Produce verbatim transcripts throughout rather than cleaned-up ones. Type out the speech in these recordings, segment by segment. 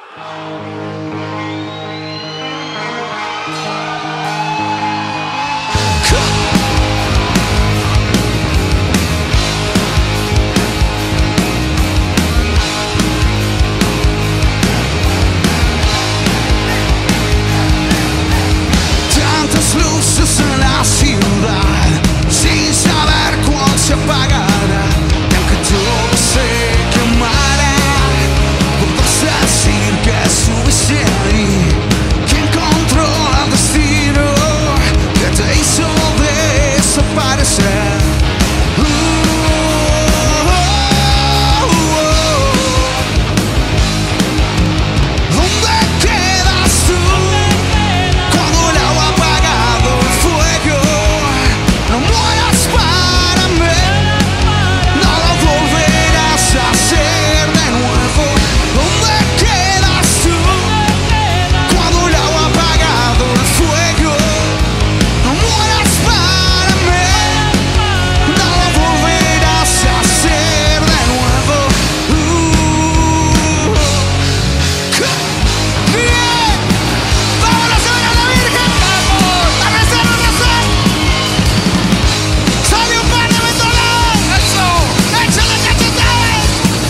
Tantas luces en la ciudad, sin saber cuál se apagará. Y aunque todo se quemará, podrás decir que estuviste ahí. ¿Quién controla el destino que te hizo desaparecer? Uh, oh, oh, oh. ¿Dónde quedas tú cuando el agua ha apagado el fuego? No mueras para mí, no lo volverás a hacer de nuevo. ¿Dónde quedas tú cuando el agua ha apagado el fuego? No mueras para mí, no lo volverás a hacer de nuevo. Uh, bien, vámonos a ver a la Virgen, vamos a rezar, a rezar. Sale un par de ventolas, eso, échale cachetes.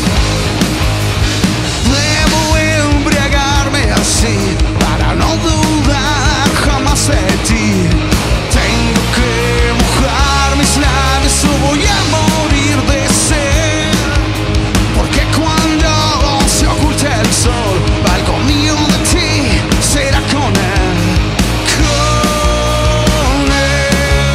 Debo embriagarme así para no dudar jamás de ti. Tengo que mojar mis labios o voy a morir de sed. Porque cuando se oculte el sol, algo mío de ti será con él, con él.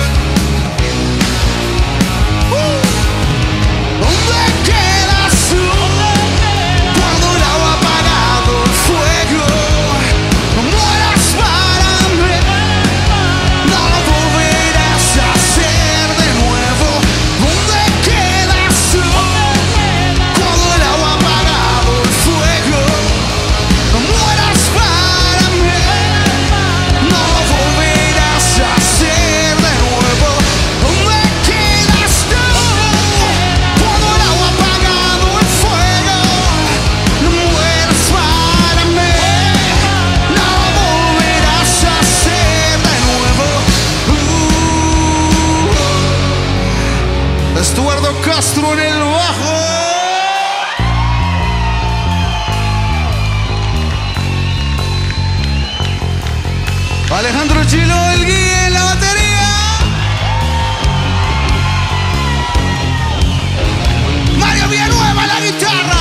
Uh. ¿Dónde quedas tú cuando el agua ha apagado el fuego? No mueras para mí, no lo volverás a hacer de nuevo. ¿Dónde quedas tú cuando el agua ha apagado el fuego? No mueras para mí, no lo volverás a hacer de nuevo. ¿Dónde quedas tú cuando el agua ha apagado el fuego? No mueras para mí, no lo volverás a hacer de nuevo. Uh, Estuardo Castro en el bajo. Alejandro Chilo, el guía en la batería. Mario Villanueva en la guitarra.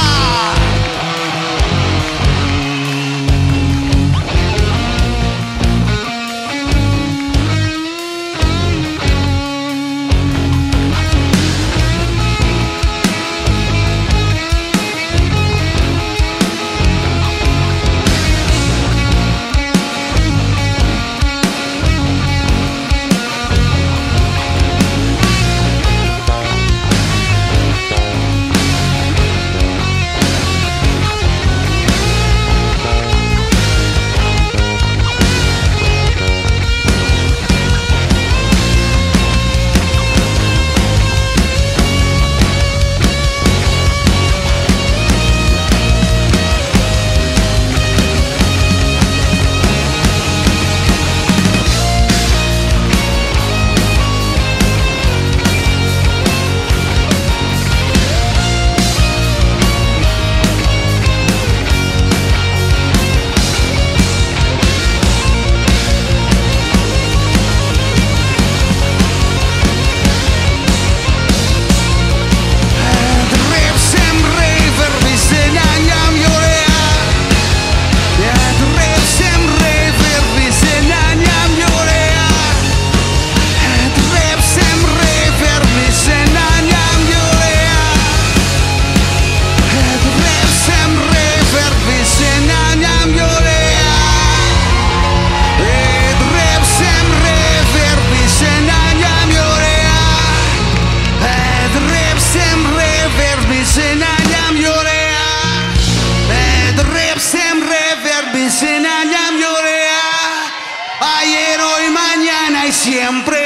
Ayer, hoy, mañana y siempre.